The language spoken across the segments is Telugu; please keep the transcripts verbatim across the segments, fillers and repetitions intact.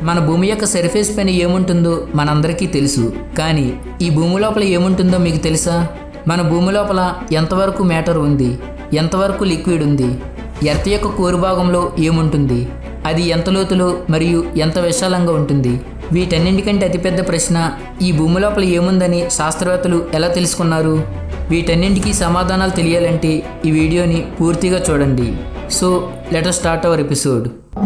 మన భూమి యొక్క సర్ఫేస్ పైన ఏముంటుందో మనందరికీ తెలుసు. కానీ ఈ భూమి లోపల ఏముంటుందో మీకు తెలుసా? మన భూమి లోపల ఎంతవరకు మ్యాటర్ ఉంది, ఎంతవరకు లిక్విడ్ ఉంది, ఎర్త్ యొక్క కోరు భాగంలో ఏముంటుంది, అది ఎంత లోతులో మరియు ఎంత విశాలంగా ఉంటుంది? వీటన్నింటికంటే అతిపెద్ద ప్రశ్న, ఈ భూమి లోపల ఏముందని శాస్త్రవేత్తలు ఎలా తెలుసుకున్నారు? వీటన్నింటికీ సమాధానాలు తెలియాలంటే ఈ వీడియోని పూర్తిగా చూడండి. So let us start our episode.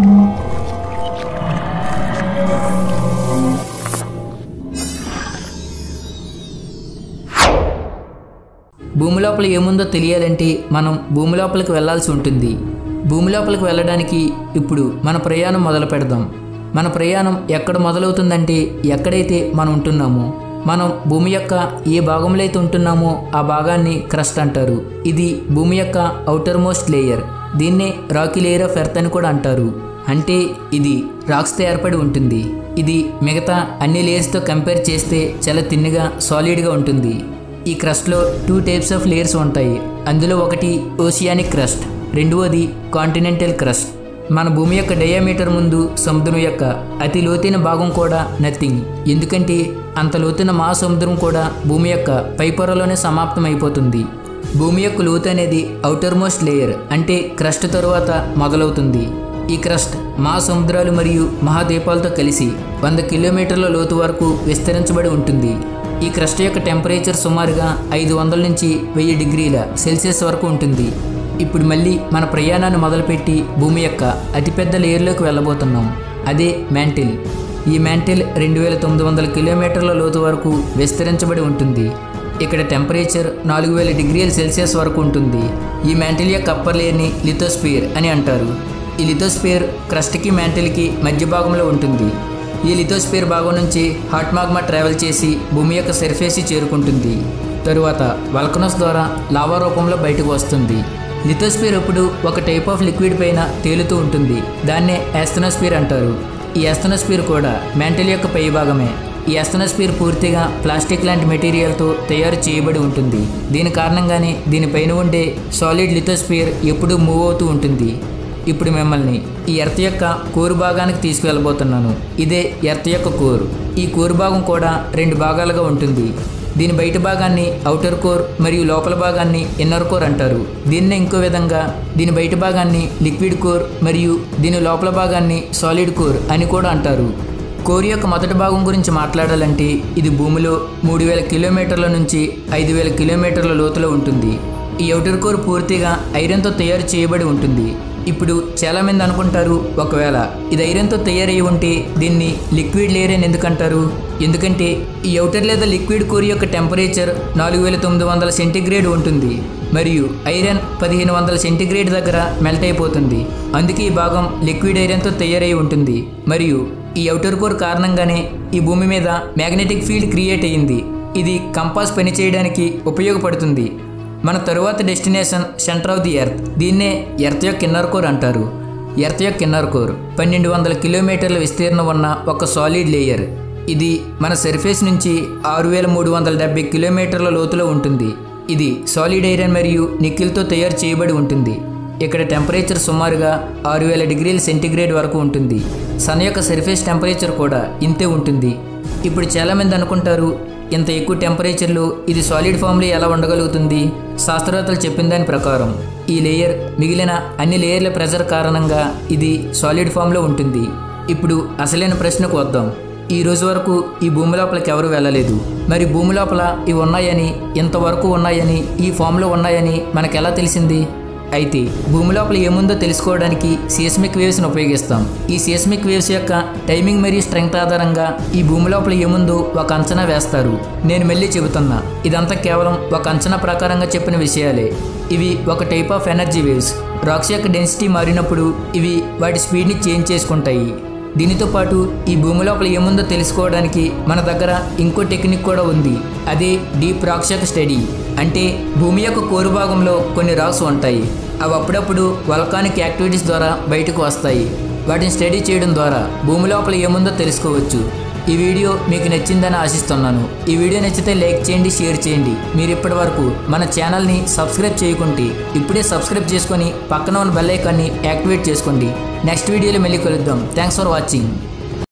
భూమి లోపల ఏముందో తెలియాలంటే మనం భూమి లోపలికి వెళ్లాల్సి ఉంటుంది. భూమి లోపలికి వెళ్ళడానికి ఇప్పుడు మన ప్రయాణం మొదలు పెడదాం. మన ప్రయాణం ఎక్కడ మొదలవుతుందంటే ఎక్కడైతే మనం ఉంటున్నామో, మనం భూమి యొక్క ఏ భాగంలో అయితే ఉంటున్నామో ఆ భాగాన్ని క్రస్ట్ అంటారు. ఇది భూమి యొక్క ఔటర్ మోస్ట్ లేయర్. దీన్నే రాకీ లేయర్ ఆఫ్ ఎర్త్ అని కూడా అంటారు. అంటే ఇది రాక్స్తో ఏర్పడి ఉంటుంది. ఇది మిగతా అన్ని లేయర్స్తో కంపేర్ చేస్తే చాలా తిన్నగా సాలిడ్గా ఉంటుంది. ఈ క్రస్ట్లో టూ టైప్స్ ఆఫ్ లేయర్స్ ఉంటాయి. అందులో ఒకటి ఓషియానిక్ క్రస్ట్, రెండవది కాంటినెంటల్ క్రస్ట్. మన భూమి యొక్క డయామీటర్ ముందు సముద్రం యొక్క అతి లోతైన భాగం కూడా నథింగ్. ఎందుకంటే అంత లోతైన మహాసముద్రం కూడా భూమి యొక్క పై పొరలోనే సమాప్తం అయిపోతుంది. భూమి యొక్క లోతు అనేది ఔటర్ మోస్ట్ లేయర్ అంటే క్రస్ట్ తరువాత మొదలవుతుంది. ఈ క్రస్ట్ మహాసముద్రాలు మరియు మహాద్వీపాలతో కలిసి వంద కిలోమీటర్ల లోతు వరకు విస్తరించబడి ఉంటుంది. ఈ క్రస్ట్ యొక్క టెంపరేచర్ సుమారుగా ఐదు వందల నుంచి వెయ్యి డిగ్రీల సెల్సియస్ వరకు ఉంటుంది. ఇప్పుడు మళ్ళీ మన ప్రయాణాన్ని మొదలుపెట్టి భూమి యొక్క అతిపెద్ద లేయర్లోకి వెళ్ళబోతున్నాం. అదే మ్యాంటిల్. ఈ మ్యాంటిల్ రెండు వేల తొమ్మిది వందల కిలోమీటర్ల లోతు వరకు విస్తరించబడి ఉంటుంది. ఇక్కడ టెంపరేచర్ నాలుగు వేల డిగ్రీల సెల్సియస్ వరకు ఉంటుంది. ఈ మ్యాంటిల్ యొక్క అప్పర్ లేయర్ని లిథోస్పియర్ అని అంటారు. ఈ లిథోస్పియర్ క్రస్ట్కి మ్యాంటిల్కి మధ్య భాగంలో ఉంటుంది. ఈ లిథోస్పియర్ భాగం నుంచి హాట్ మాగ్మా ట్రావెల్ చేసి భూమి యొక్క సర్ఫేస్ చేరుకుంటుంది. తరువాత వల్కనోస్ ద్వారా లావా రూపంలో బయటకు వస్తుంది. లిథోస్పియర్ ఇప్పుడు ఒక టైప్ ఆఫ్ లిక్విడ్ పైన తేలుతూ ఉంటుంది. దాన్నే ఆస్థెనోస్పియర్ అంటారు. ఈ ఆస్థెనోస్పియర్ కూడా మ్యాంటిల్ యొక్క పై భాగమే. ఈ ఆస్థెనోస్పియర్ పూర్తిగా ప్లాస్టిక్ లాంటి మెటీరియల్తో తయారు చేయబడి ఉంటుంది. దీని కారణంగానే దీనిపైన ఉండే సాలిడ్ లిథోస్పియర్ ఎప్పుడూ మూవ్ అవుతూ ఉంటుంది. ఇప్పుడు మిమ్మల్ని ఈ ఎర్త్ యొక్క కోరు భాగానికి తీసుకువెళ్ళబోతున్నాను. ఇదే ఎర్త్ యొక్క కోర్. ఈ కోరు భాగం కూడా రెండు భాగాలుగా ఉంటుంది. దీని బయట భాగాన్ని ఔటర్ కోర్ మరియు లోపల భాగాన్ని ఇన్నర్ కోర్ అంటారు. దీన్నే ఇంకో విధంగా దీని బయట భాగాన్ని లిక్విడ్ కోర్ మరియు దీని లోపల భాగాన్ని సాలిడ్ కోర్ అని కూడా అంటారు. కోర్ యొక్క మొదటి భాగం గురించి మాట్లాడాలంటే ఇది భూమిలో మూడు వేల కిలోమీటర్ల నుంచి ఐదు వేల కిలోమీటర్ల లోతులో ఉంటుంది. ఈ ఔటర్ కోర్ పూర్తిగా ఐరన్తో తయారు చేయబడి ఉంటుంది. ఇప్పుడు చాలామంది అనుకుంటారు, ఒకవేళ ఇది ఐరన్తో తయారై ఉంటే దీన్ని లిక్విడ్ లేయర్ అని ఎందుకంటారు? ఎందుకంటే ఈ ఔటర్ లేదా లిక్విడ్ కోర్ యొక్క టెంపరేచర్ నాలుగు వేల తొమ్మిది వందల సెంటీగ్రేడ్ ఉంటుంది మరియు ఐరన్ పదిహేను వందల సెంటీగ్రేడ్ దగ్గర మెల్ట్ అయిపోతుంది. అందుకే ఈ భాగం లిక్విడ్ ఐరన్తో తయారై ఉంటుంది. మరియు ఈ ఔటర్ కోర్ కారణంగానే ఈ భూమి మీద మ్యాగ్నెటిక్ ఫీల్డ్ క్రియేట్ అయ్యింది. ఇది కంపాస్ పనిచేయడానికి ఉపయోగపడుతుంది. మన తరువాత destination centre of the earth. దీన్నే ఎర్త్ యొక్క ఇన్నర్ కోర్ అంటారు. ఎర్త్ యొక్క ఇన్నర్ కోర్ పన్నెండు వందల కిలోమీటర్ల విస్తీర్ణం ఉన్న ఒక సాలిడ్ లేయర్. ఇది మన సర్ఫేస్ నుంచి ఆరు వేల మూడు వందల డెబ్బై కిలోమీటర్ల లోతులో ఉంటుంది. ఇది సాలిడ్ ఐరన్ మరియు నికెల్తో తయారు చేయబడి ఉంటుంది. ఇక్కడ టెంపరేచర్ సుమారుగా ఆరు వేల డిగ్రీల సెంటీగ్రేడ్ వరకు ఉంటుంది. సన్ యొక్క సర్ఫేస్ టెంపరేచర్ కూడా ఇంతే ఉంటుంది. ఇప్పుడు చాలామంది అనుకుంటారు, ఇంత ఎక్కువ టెంపరేచర్లో ఇది సాలిడ్ ఫామ్లో ఎలా ఉండగలుగుతుంది? శాస్త్రవేత్తలు చెప్పిన దాని ప్రకారం ఈ లేయర్ మిగిలిన అన్ని లేయర్ల ప్రెజర్ కారణంగా ఇది సాలిడ్ ఫామ్లో ఉంటుంది. ఇప్పుడు అసలైన ప్రశ్నకు వద్దాం. ఈ రోజు వరకు ఈ భూమి లోపలికి ఎవరు వెళ్ళలేదు. మరి భూమి లోపల ఇవి ఉన్నాయని, ఇంతవరకు ఉన్నాయని, ఈ ఫామ్లో ఉన్నాయని మనకు ఎలా తెలిసింది? అయితే భూమి లోపల ఏముందో తెలుసుకోవడానికి సిస్మిక్ వేవ్స్ని ఉపయోగిస్తాం. ఈ సిస్మిక్ వేవ్స్ యొక్క టైమింగ్ మరియు స్ట్రెంగ్త్ ఆధారంగా ఈ భూమి లోపల ఏముందో ఒక అంచనా వేస్తారు. నేను మళ్ళీ చెబుతున్నా, ఇదంతా కేవలం ఒక అంచనా ప్రకారంగా చెప్పిన విషయాలే. ఇవి ఒక type of energy waves. Rocks యొక్క డెన్సిటీ మారినప్పుడు ఇవి వాటి స్పీడ్ని చేంజ్ చేసుకుంటాయి. దీనితో పాటు ఈ భూమి లోపల ఏముందో తెలుసుకోవడానికి మన దగ్గర ఇంకో టెక్నిక్ కూడా ఉంది. అదే డీప్ రాక్స్ యొక్క స్టడీ. అంటే భూమి యొక్క కోరు భాగంలో కొన్ని రాక్స్ ఉంటాయి. అవి అప్పుడప్పుడు వల్కానిక్ యాక్టివిటీస్ ద్వారా బయటకు వస్తాయి. వాటిని స్టడీ చేయడం ద్వారా భూమి లోపల ఏముందో తెలుసుకోవచ్చు. ఈ వీడియో మీకు నచ్చిందని ఆశిస్తున్నాను. ఈ వీడియో నచ్చితే లైక్ చేయండి, షేర్ చేయండి. మీరు ఇప్పటి వరకు మన ఛానల్ని సబ్స్క్రైబ్ చేయకుంటే ఇప్పుడే సబ్స్క్రైబ్ చేసుకొని పక్కన ఉన్న బెల్ ఐకాన్ని యాక్టివేట్ చేసుకోండి. నెక్స్ట్ వీడియోలో మళ్ళీ కలుద్దాం. Thanks for watching.